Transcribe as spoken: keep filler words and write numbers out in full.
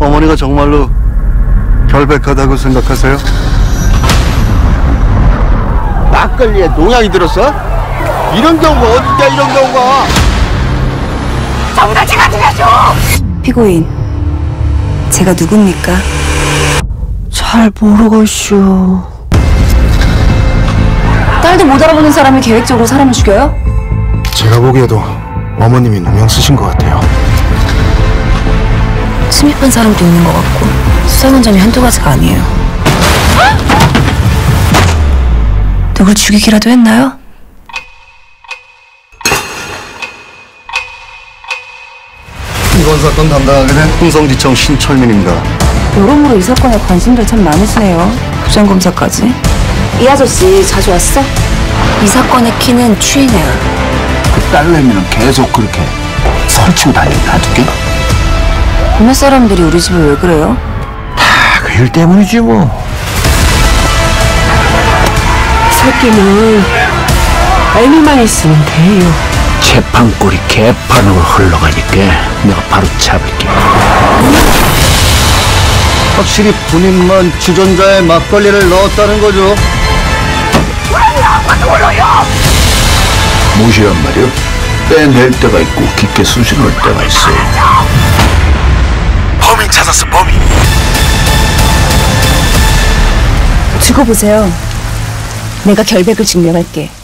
어머니가 정말로 결백하다고 생각하세요? 막걸리에 농약이 들었어? 이런 경우가 어딨냐, 이런 경우가. 정말 제가 죽여줘! 피고인, 제가 누굽니까? 잘 모르겠슈. 딸도 못 알아보는 사람이 계획적으로 사람을 죽여요? 제가 보기에도 어머님이 누명 쓰신 것 같아요. 침입한 사람도 있는 것 같고 수상한 점이 한두 가지가 아니에요. 누굴 죽이기라도 했나요? 이번 사건 담당하게 된 흥성지청 신철민입니다. 여러모로 이 사건에 관심들 참 많으시네요. 부장검사까지. 이 아저씨 자주 왔어? 이 사건의 키는 추인애야. 그 딸내미는 계속 그렇게 설치고 다니게 놔둘게? 동네 사람들이 우리 집에 왜 그래요? 다 그 일 때문이지 뭐. 새끼는 알미만 있으면 돼요. 재판꼴이 개판으로 흘러가니까 내가 바로 잡을게. 확실히 본인만 주전자에 막걸리를 넣었다는 거죠. 무시란 말이야? 빼낼 때가 있고 깊게 쑤시는 때가 있어. 범인 찾았어, 범인. 두고 보세요. 내가 결백을 증명할게.